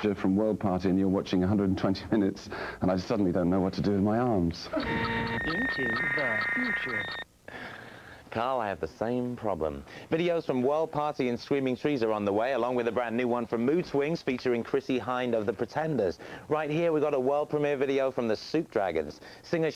You're from World Party and you're watching 120 minutes and I suddenly don't know what to do with my arms. Into the future. Carl, I have the same problem. Videos from World Party and Screaming Trees are on the way, along with a brand new one from Mood Swings featuring Chrissie Hynde of The Pretenders. Right here, we've got a world premiere video from the Soup Dragons. Singer